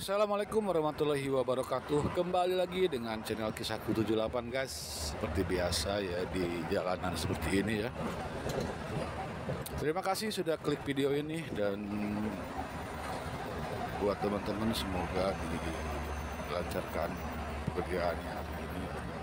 Assalamualaikum warahmatullahi wabarakatuh. Kembali lagi dengan channel Kisahku 78 guys. Seperti biasa ya, di jalanan seperti ini ya. Terima kasih sudah klik video ini. Dan buat teman-teman semoga dilancarkan pekerjaannya hari ini.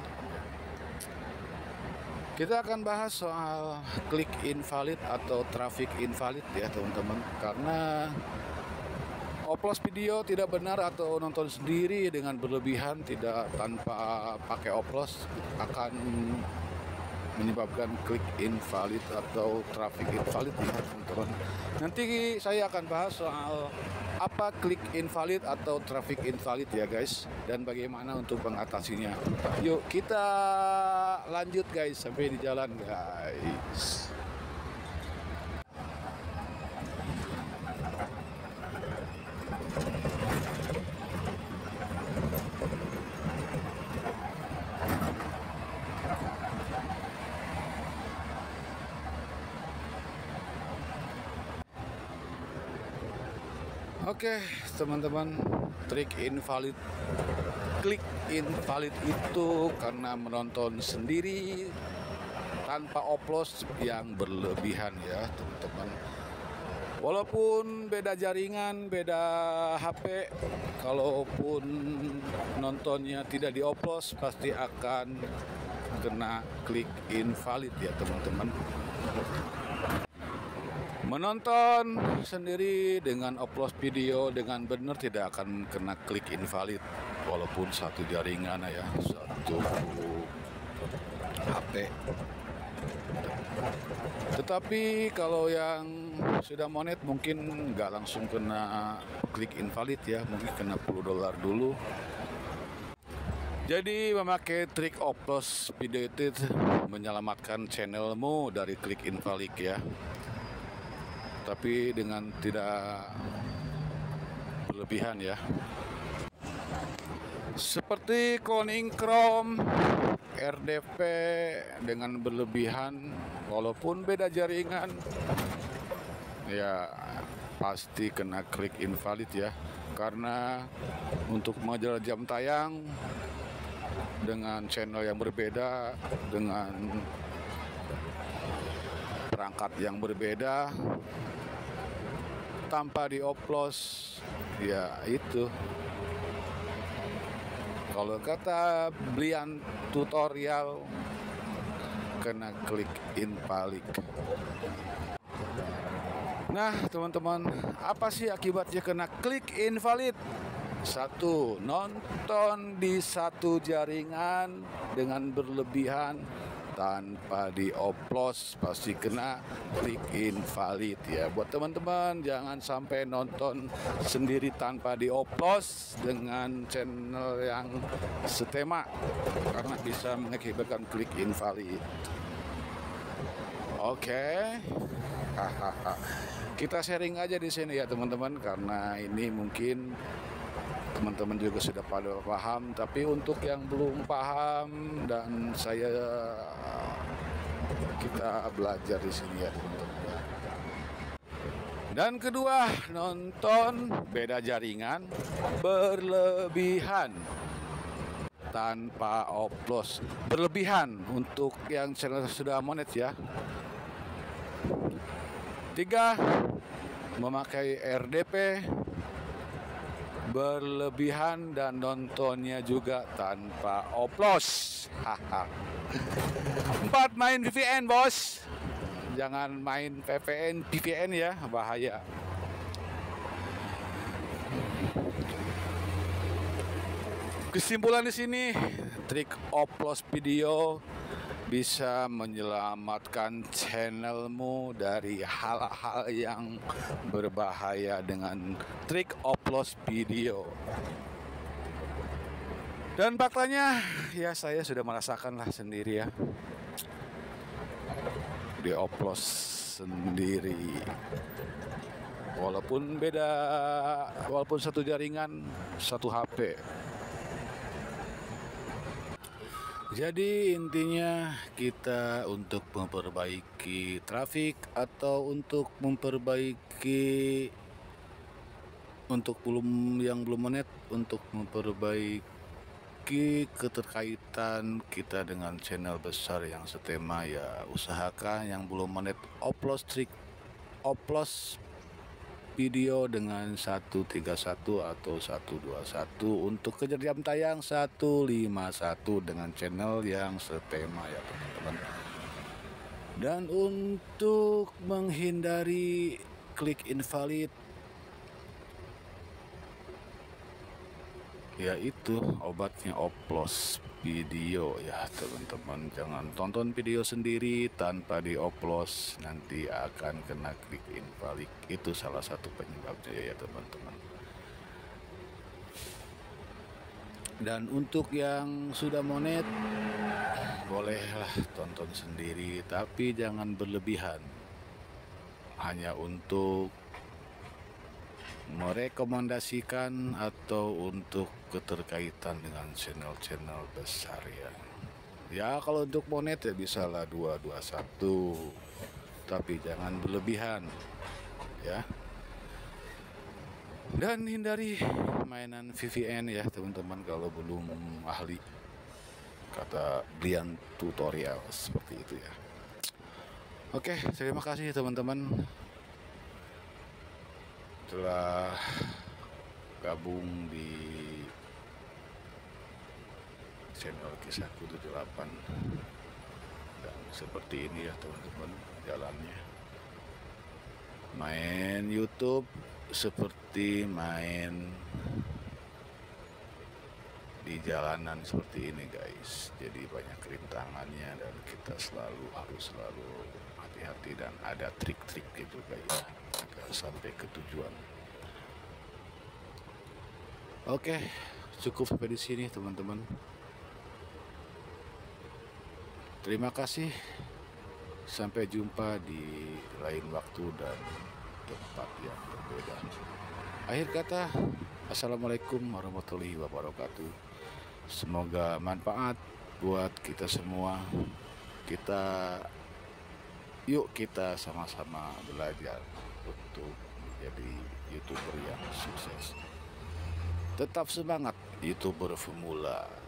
Kita akan bahas soal klik invalid atau traffic invalid ya teman-teman. Karena upload video tidak benar atau nonton sendiri dengan berlebihan tidak tanpa pakai upload akan menyebabkan klik invalid atau traffic invalid ya teman-teman. Nanti saya akan bahas soal apa klik invalid atau traffic invalid ya guys, dan bagaimana untuk mengatasinya. Yuk kita lanjut guys sampai di jalan guys. Oke teman-teman, klik invalid itu karena menonton sendiri tanpa upload yang berlebihan ya teman-teman. Walaupun beda jaringan, beda HP, kalaupun nontonnya tidak diupload pasti akan kena klik invalid ya teman-teman. Menonton sendiri dengan upload video dengan benar tidak akan kena klik invalid walaupun satu jaringan ya, satu HP. Tetapi kalau yang sudah monet mungkin nggak langsung kena klik invalid ya, mungkin kena $10 dulu. Jadi memakai trik upload video itu menyelamatkan channelmu dari klik invalid ya, tapi dengan tidak berlebihan ya. Seperti cloning Chrome, RDP dengan berlebihan walaupun beda jaringan ya pasti kena klik invalid ya. Karena untuk mengejar jam tayang dengan channel yang berbeda, dengan perangkat yang berbeda, tanpa diupload ya itu, kalau kata belian tutorial, kena klik invalid. Nah teman-teman, apa sih akibatnya kena klik invalid? Satu, nonton di satu jaringan dengan berlebihan tanpa diupload pasti kena klik invalid ya. Buat teman-teman jangan sampai nonton sendiri tanpa diupload dengan channel yang setema karena bisa mengakibatkan klik invalid. Oke. Kita sharing aja di sini ya teman-teman, karena ini mungkin teman-teman juga sudah pada paham, tapi untuk yang belum paham dan kita belajar di sini ya teman-teman. Dan kedua, nonton beda jaringan berlebihan tanpa upload berlebihan untuk yang channel sudah monet ya. Tiga, memakai RDP berlebihan dan nontonnya juga tanpa upload. Empat, main VPN bos. Jangan main VPN ya, bahaya. Kesimpulan di sini, trik upload video bisa menyelamatkan channelmu dari hal-hal yang berbahaya dengan trik upload video. Dan faktanya ya saya sudah merasakan lah sendiri ya, di upload sendiri walaupun beda, walaupun satu jaringan, satu HP. Jadi intinya kita untuk memperbaiki traffic atau untuk memperbaiki untuk yang belum monet, untuk memperbaiki keterkaitan kita dengan channel besar yang setema, ya usahakan yang belum monet oplos video dengan 131 atau 121 untuk jam tayang 151 dengan channel yang setema ya teman-teman. Dan untuk menghindari klik invalid, yaitu obatnya oplos video ya teman-teman. Jangan tonton video sendiri tanpa dioplos, nanti akan kena klik invalid. Itu salah satu penyebabnya ya teman-teman. Dan untuk yang sudah monet, bolehlah tonton sendiri, tapi jangan berlebihan, hanya untuk merekomendasikan atau untuk keterkaitan dengan channel-channel besar ya. Ya kalau untuk monet ya bisalah 221, tapi jangan berlebihan ya. Dan hindari mainan VPN ya teman-teman kalau belum ahli, kata Brian tutorial seperti itu ya. Oke, terima kasih teman-teman telah gabung di channel Kisahku 78. Dan seperti ini ya teman-teman jalannya. Main YouTube seperti main di jalanan seperti ini guys, jadi banyak rintangannya dan kita harus selalu hati-hati dan ada trik-trik gitu guys agar sampai ke tujuan. Oke, cukup sampai di sini teman-teman. Terima kasih, sampai jumpa di lain waktu dan tempat yang berbeda. Akhir kata, assalamualaikum warahmatullahi wabarakatuh. Semoga manfaat buat kita semua. Yuk kita sama-sama belajar untuk menjadi YouTuber yang sukses. Tetap semangat YouTuber pemula.